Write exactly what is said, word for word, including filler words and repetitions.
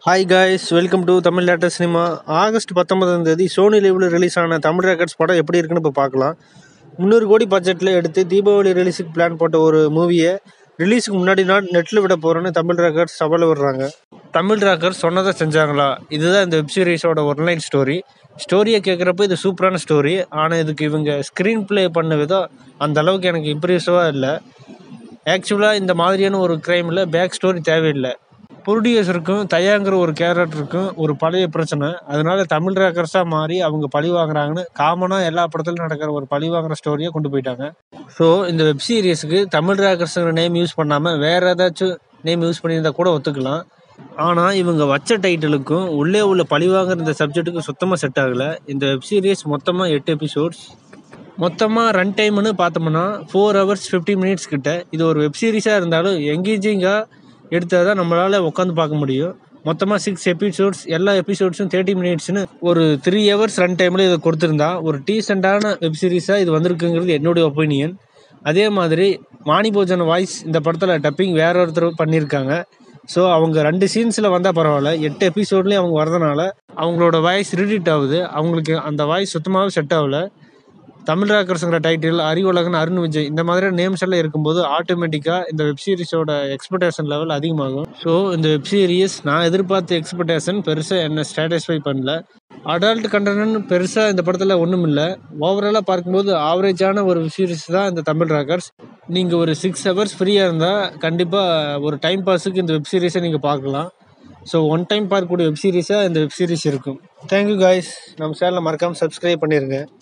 Hi guys, welcome to Tamil latest cinema. August பத்தொன்பதாம் தேதி Sony லைவில் ரிலீஸ் ஆன தமிழ் ராக்கர்ஸ் படம் எப்படி இருக்குன்னு இப்போ பார்க்கலாம். முந்நூறு கோடி பட்ஜெட்டில் எடுத்து தீபாவளி ரிலீஸுக்கு பிளான் போட்ட ஒரு மூவியை ரிலீஸுக்கு முன்னாடி நாள் நெட்டில் விட போகிறோன்னு தமிழ் ராக்கர்ஸ் சவால் விடுறாங்க. தமிழ் ராக்கர்ஸ் சொன்னதை செஞ்சாங்களா? இதுதான் இந்த வெப் சீரிஸோட ஒன்லைன் ஸ்டோரி. ஸ்டோரியை கேட்குறப்ப இது சூப்பரான ஸ்டோரி. ஆனால் இதுக்கு இவங்க ஸ்க்ரீன் ப்ளே பண்ண விதம் அந்த அளவுக்கு எனக்கு இம்ப்ரெசிவாக இல்லை. ஆக்சுவலாக இந்த மாதிரியான ஒரு க்ரைமில் பேக் ஸ்டோரி தேவையில்லை. ப்ரொடியூசருக்கும் தயாங்கிற ஒரு கேரக்டருக்கும் ஒரு பழைய பிரச்சனை. அதனால தமிழ் ராக்கர்ஸாக மாறி அவங்க பழி வாங்குறாங்கன்னு காமனாக எல்லா படத்துலையும் நடக்கிற ஒரு பழி வாங்குற ஸ்டோரியை கொண்டு போயிட்டாங்க. ஸோ இந்த வெப் சீரிஸுக்கு தமிழ் ராக்கர்ஸுங்கிற நேம் யூஸ் பண்ணாமல் வேறு ஏதாச்சும் நேம் யூஸ் பண்ணியிருந்தால் கூட ஒத்துக்கலாம். ஆனால் இவங்க வச்ச டைட்டிலுக்கும் உள்ளே உள்ள பழி வாங்குற இந்த சப்ஜெக்ட்டுக்கும் சுத்தமாக செட் ஆகலை. இந்த வெப் சீரிஸ் மொத்தமாக எட்டு எபிசோட்ஸ். மொத்தமாக ரன் டைம்னு பார்த்தோம்னா ஃபோர் ஹவர்ஸ் ஃபிஃப்டி மினிட்ஸ் கிட்ட. இது ஒரு வெப் சீரிஸாக இருந்தாலும் எங்கேஜிங்காக எடுத்தால் தான் நம்மளால் உட்காந்து பார்க்க முடியும். மொத்தமாக சிக்ஸ் எபிசோட்ஸ், எல்லா எபிசோட்ஸும் தேர்ட்டி மினிட்ஸ்னு ஒரு த்ரீ ஹவர்ஸ் ரன் டைமில் இதை கொடுத்துருந்தா ஒரு டீசெண்டான வெப் சீரிஸாக இது வந்திருக்குங்கிறது என்னுடைய ஒப்பீனியன். அதே மாதிரி வாணிபோஜன் வாய்ஸ் இந்த படத்தில் டப்பிங் வேற ஒருத்தர் பண்ணியிருக்காங்க. ஸோ அவங்க ரெண்டு சீன்ஸில் வந்தால் பரவாயில்ல, எட்டு எபிசோட்லேயும் அவங்க வரதுனால அவங்களோட வாய்ஸ் ரிடீட் ஆகுது. அவங்களுக்கு அந்த வாய்ஸ் சுத்தமாகவே செட் ஆகலை. தமிழ் ராக்கர்ஸுங்கிற டைட்டில், அறிவுலகன், அருண் விஜய் இந்த மாதிரியான நேம்ஸ் எல்லாம் இருக்கும்போது ஆட்டோமேட்டிக்காக இந்த வெப் சீரிஸோட எக்ஸ்பெக்டேஷன் லெவல் அதிகமாகும். ஸோ இந்த வெப் சீரிஸ் நான் எதிர்பார்த்த எக்ஸ்பெக்டேஷன் பெருசாக என்ன சாட்டிஸ்ஃபை பண்ணல. அடல்ட் கண்டென்ட் பெருசாக இந்த படத்தில் ஒன்றும் இல்லை. ஓவராலாக பார்க்கும்போது ஆவரேஜான ஒரு வெப் சீரிஸ் தான் இந்த தமிழ் ராக்கர்ஸ். நீங்கள் ஒரு சிக்ஸ் ஹவர்ஸ் ஃப்ரீயாக இருந்தால் கண்டிப்பாக ஒரு டைம் பாஸுக்கு இந்த வெப் சீரிஸை நீங்கள் பார்க்கலாம். ஸோ ஒன் டைம் பார்க்கக்கூடிய வெப் சீரிஸாக இந்த வெப் சீரிஸ் இருக்கும். Thank you guys. நம்ம சேனலை மறக்காமல் சப்ஸ்கிரைப் பண்ணிடுங்க.